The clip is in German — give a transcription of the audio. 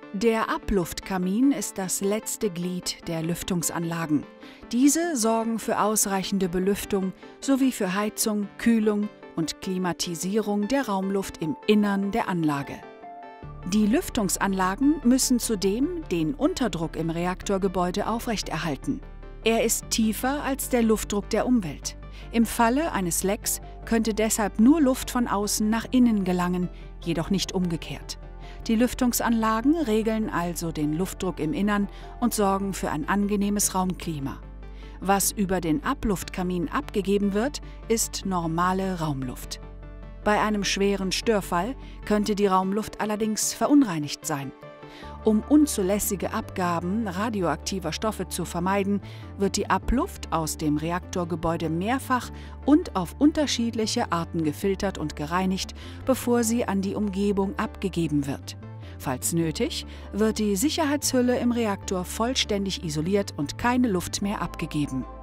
Der Abluftkamin ist das letzte Glied der Lüftungsanlagen. Diese sorgen für ausreichende Belüftung sowie für Heizung, Kühlung und Klimatisierung der Raumluft im Innern der Anlage. Die Lüftungsanlagen müssen zudem den Unterdruck im Reaktorgebäude aufrechterhalten. Er ist tiefer als der Luftdruck der Umwelt. Im Falle eines Lecks könnte deshalb nur Luft von außen nach innen gelangen, jedoch nicht umgekehrt. Die Lüftungsanlagen regeln also den Luftdruck im Innern und sorgen für ein angenehmes Raumklima. Was über den Abluftkamin abgegeben wird, ist normale Raumluft. Bei einem schweren Störfall könnte die Raumluft allerdings verunreinigt sein. Um unzulässige Abgaben radioaktiver Stoffe zu vermeiden, wird die Abluft aus dem Reaktorgebäude mehrfach und auf unterschiedliche Arten gefiltert und gereinigt, bevor sie an die Umgebung abgegeben wird. Falls nötig, wird die Sicherheitshülle im Reaktor vollständig isoliert und keine Luft mehr abgegeben.